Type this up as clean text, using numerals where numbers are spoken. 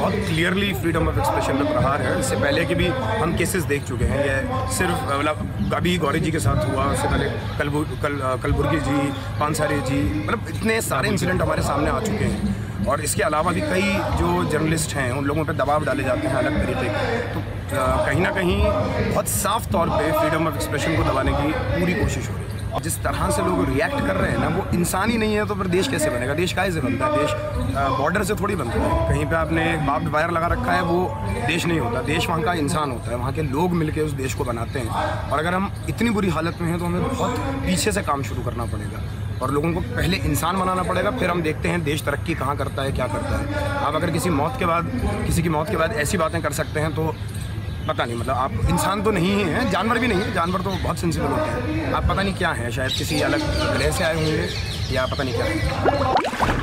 बहुत clearly freedom of expression पे प्रहार है। इससे पहले कि भी हम केसेस देख चुके हैं। ये सिर्फ मतलब अभी गौरी जी के साथ हुआ, उससे पहले कलबुर्गी जी, पानसारी जी, मतलब इतने सारे इंसिडेंट हमारे सामने आ चुके हैं। और इसके अलावा भी कई जो जर्नलिस्ट हैं उन लोगों पर दबाव डाले जाते हैं अलग तरीके के। तो कहीं ना कहीं बहुत साफ तौर पे फ्रीडम ऑफ एक्सप्रेशन को दबाने की पूरी कोशिश हो रही है। जिस तरह से लोग रिएक्ट कर रहे हैं ना, वो इंसान ही नहीं है तो फिर देश कैसे बनेगा? देश काहे से बनता है? देश बॉर्डर से थोड़ी बनता है। कहीं पे आपने बाप वायर लगा रखा है, वो देश नहीं होता। देश वहाँ का इंसान होता है, वहाँ के लोग मिलकर उस देश को बनाते हैं। और अगर हम इतनी बुरी हालत में हैं तो हमें बहुत पीछे से काम शुरू करना पड़ेगा और लोगों को पहले इंसान बनाना पड़ेगा, फिर हम देखते हैं देश तरक्की कहाँ करता है, क्या करता है। आप अगर किसी की मौत के बाद ऐसी बातें कर सकते हैं तो पता नहीं, मतलब आप इंसान तो नहीं ही हैं, जानवर भी नहीं है। जानवर तो बहुत सेंसिबल होते हैं। आप पता नहीं क्या है, शायद किसी अलग ग्रह से आए होंगे या पता नहीं क्या है।